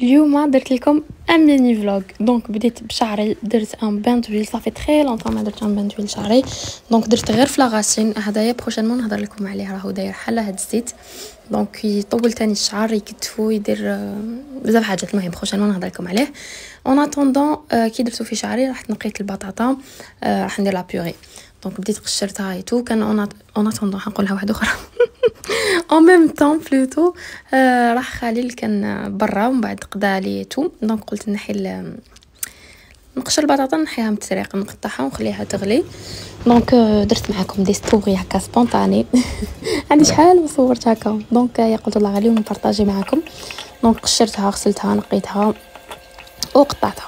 اليوم درت لكم ان ميني فلوغ. دونك بديت بشعري، درت ان بان دويل، صافي تري لونطون ما درت ان بان دويل شعري. دونك درت غير في لاغاسين هدايا بروشينمون نهضر لكم عليه، راهو داير حل هاد الزيت. دونك يطول تاني الشعر، يكتفو، يدير بزاف حاجات. المهم بروشينمون نهضر لكم عليه. اون اتوندون كي درتو في شعري راح نقيت البطاطا، راح ندير لا بيوري. دونك بديت قشرتها ايتو. كان اون اتوندون حنقولها واحده اخرى en même temps plutôt راح خليل كان برا ومن بعد قدا لي تو. دونك قلت نحي نقشر البطاطا، نحيها من التريق، نقطعها ونخليها تغلي. دونك درت معكم دي ستوري هكا سبونطاني عندي شحال وصورت هكا. دونك قلت الله غالي ونبارطاجي معكم. دونك قشرتها، غسلتها، نقيتها وقطعتها.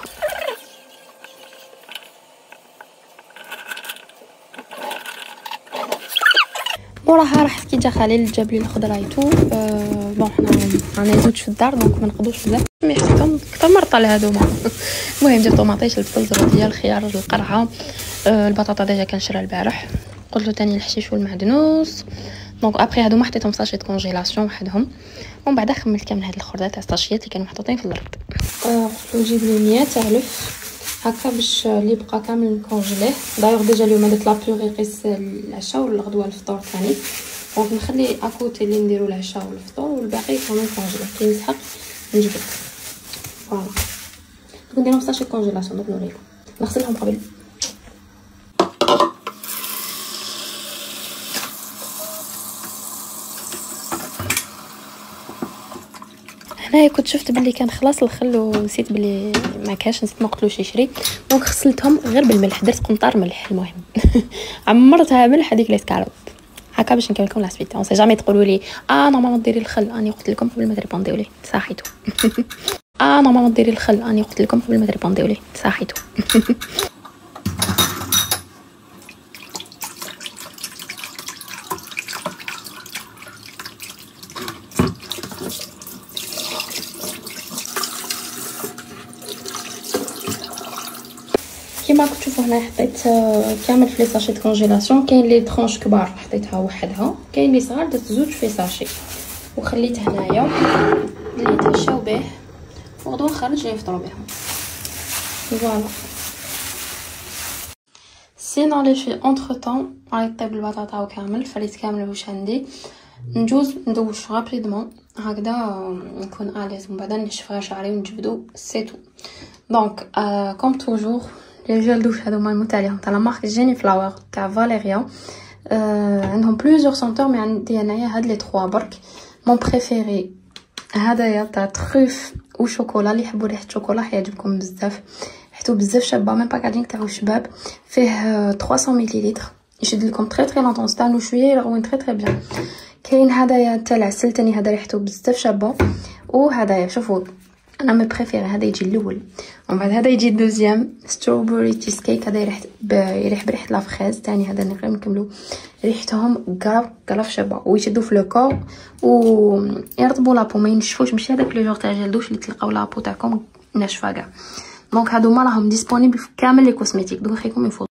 وراها رحت كي جا خليل جاب لي الخضره ايتو. بون حنا رانا زوج في الدار دونك ما نقدوش بزاف، مي حسيتهم كثر مرطل هذوما. المهم جبت طوماطيش، البصل، زروديه، الخيار، القرعه، البطاطا ديجا كنشريها البارح. قلت له ثاني الحشيش والمعدنوس. دونك ابري هادوما حطيتهم في ساشيت كونجيلاسيون وحدهم، ومن بعد خملت كامل هاد الخردات تاع الساشيات اللي كانوا محطوطين في الارض. قلت له نجيب لي 100 تاع لف هكا باش اللي بقى كامل نكونجيليه. دايوغ ديجا اليوم درت لا بيوري قيس العشاء والغدوه الفطور ثاني. دونك نخلي اكوتي اللي نديرو العشاء والفطور، والباقي كامل كونجيليه. كي نسحق نجبد فوالا. نديرهم في ساشي كونجيلاسيون. دونك نوريكم نغسلهم قبل. هنايا كنت شفت بلي كان خلاص الخل ونسيت بلي ما كاش، نسيت ما قلتلوش يشري. دونك غسلتهم غير بالملح، درت قنطار ملح. المهم عمرتها ملح هذيك لي سكالوب هكا باش نكمل لكم لا سويت. اون سي جامي تقولوا لي نورمالمون ديري الخل، راني قلت لكم قبل ما تريبونديو لي صحيتو نورمالمون ديري الخل، راني قلت لكم قبل ما تريبونديو لي صحيتو كيما كتشوفوا هنا حطيت كامل في لي ساشي د كونجيلاسيون. كاين لي طرونش كبار حطيتها وحدها، كاين لي صغار درت زوج في ساشي وخليت هنايا اللي يتعشاو به وغدوه نخرج نفطروا بهم. فوالا سينون لي في اونتر طون راهي طيب البطاطا وكامل فريت كامل واش عندي. نجوز ندوش رابيدمون هكذا نكون اليز، من بعد نشف غير شعري ونجبدو سيتو. دونك كوم توجور لي جيل دوش هذوما المتاليهم تاع لا مارك جيني فلاور تاع فاليريا. عندهم بليزيور سونتور، مي عندي انايا هاد لي 3 برك. مون بريفيري هدايا تاع تروف وشوكولا، اللي يحبوا ريحه الشوكولا حيعجبكم بزاف، ريحتو بزاف شابه، ميم باكاجينغ تاعو شباب. فيه 300 مليلتر، يشد لكم تري لونطون، ستانو شويه يروين تري بيان. كاين هدايا تاع العسل تاني، هذا ريحتو بزاف شابه. وهدايا شوفوا انا مي بريفيري هذا يجي الاول، ومن بعد هذا يجي الدوزيام ستروبري تشيز كيك. هذا يريح بريحه لا فريز تاني. هذا نقدر نكملوا ريحتهم كراف شابه ويشدوا في لو كور ويرطبوا لابو، ما ينشفوش. ماشي هذاك لي جور تاع جلدوش اللي تلقاو لابو تاعكم ناشفه كاع. دونك هادو راهم ديسپونيبل في كامل لي كوزميتيك. دوك نخليكم